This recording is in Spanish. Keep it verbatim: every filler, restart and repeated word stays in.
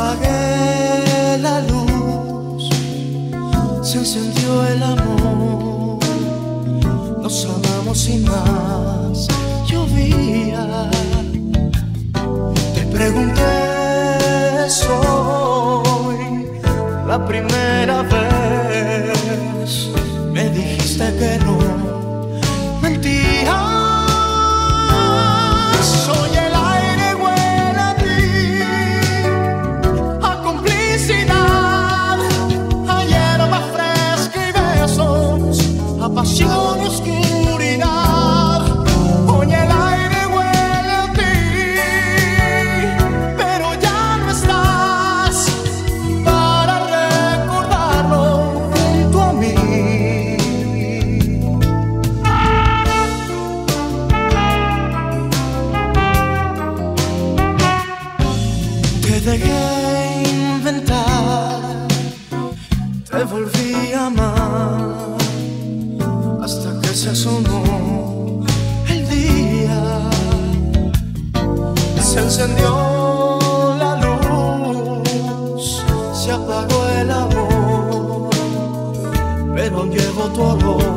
apagué la luz, se encendió el amor, nos amamos sin más. Llovía, te pregunté, soy la primera vez, me dijiste que no, mentía. Soy el aire, huele a ti, a complicidad, a hierba fresca y besos, a pasión y oscuridad. Hoy el aire huele a ti, pero ya no estás para recordarlo junto a mí. Te dejé inventar, te volví a amar, hasta que se asomó el día, se encendió la luz, se apagó el amor, pero llevo tu olor.